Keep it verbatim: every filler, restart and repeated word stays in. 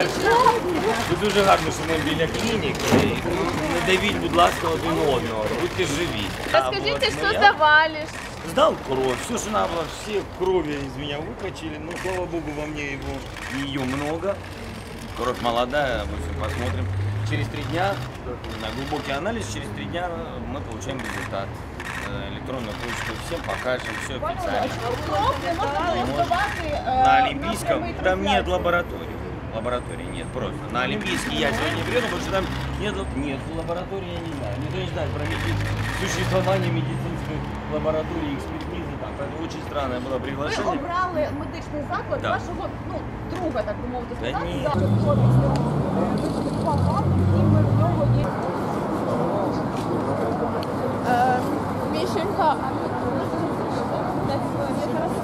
Ви дуже гарно, що ми біля клініки. Не давіть, будь ласка, один одного. Будьте живі. Расскажите, что сдавали? Сдал кровь, все, что надо, все крови из меня выкачали, но, слава богу, во мне его, ее много. Кровь молодая, мы все посмотрим. Через три дня, на глубокий анализ, через три дня мы получаем результат. Электронную почту всем покажем, все официально. На Олимпийском там нет лаборатории. Лаборатории нет, просто. На Олимпийский я сегодня приеду, потому что там нет, нет лаборатории, я не знаю. Никто не знает про меди- существование медицинской лаборатории, экспертизы. Там. Это очень странное было Ви приглашение. обрали медичний заклад Да. вашого, ну, друга, так би мовити, Та ні. сказати, Мишенька,